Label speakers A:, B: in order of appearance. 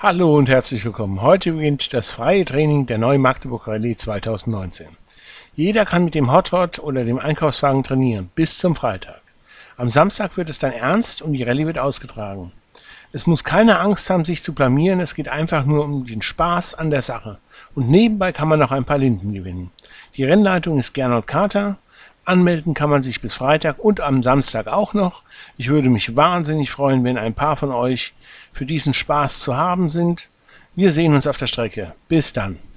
A: Hallo und herzlich willkommen. Heute beginnt das freie Training der Neu-Magdeburg Rallye 2019. Jeder kann mit dem Hot-Rod oder dem Einkaufswagen trainieren, bis zum Freitag. Am Samstag wird es dann ernst und die Rallye wird ausgetragen. Es muss keine Angst haben, sich zu blamieren, es geht einfach nur um den Spaß an der Sache. Und nebenbei kann man noch ein paar Linden gewinnen. Die Rennleitung ist Gernot Kater. Anmelden kann man sich bis Freitag und am Samstag auch noch. Ich würde mich wahnsinnig freuen, wenn ein paar von euch für diesen Spaß zu haben sind. Wir sehen uns auf der Strecke. Bis dann.